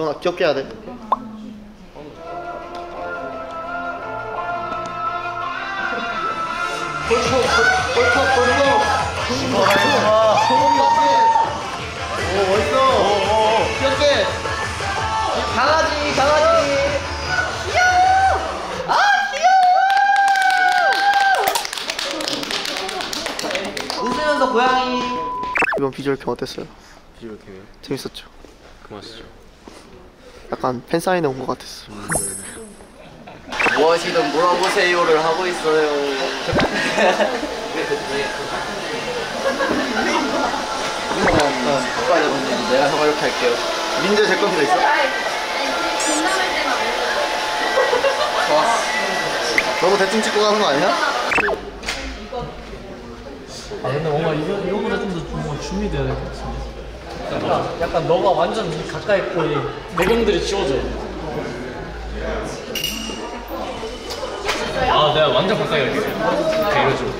정아 귀엽게 해야 돼. 오 멋있어. 귀엽게. 강아지. 귀여워. 아 귀여워. 웃으면서 고양이. 이번 비주얼 캠 어땠어요? 비주얼 캠이요? 재밌었죠. 고맙죠. 약간 팬사인회 온 것 같았어. 무엇이든 물어보세요를 하고 있어요. 누가 적었는지 내가 이렇게 할게요. 민재 제 컴퓨터 있어? 좋았어. 너무 대충 찍고 가는 거 아니야? 아 근데 뭔가 이거보다 좀 더 뭔가 준비돼야 될 것 같은데. 약간 너가 완전 가까이 있고 이 배경들이 지워져. 아 내가 완전 가까이 갈게. 이렇게 이런 식으로.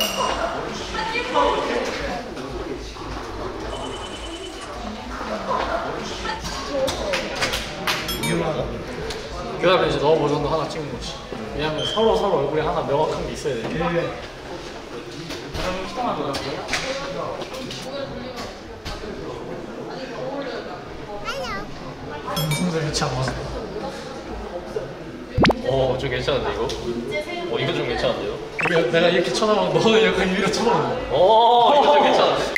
그 다음에 이제 너 버전도 하나 찍는 거지. 왜냐면 서로 얼굴에 하나 명확한 게 있어야 돼. 무슨 좋지 않아. 좀 괜찮은데 이거? 이거 좀 괜찮은데요? 내가 이렇게 쳐다보면 너는 약간 위로 쳐다보는 거야. 이거 좀 괜찮은데?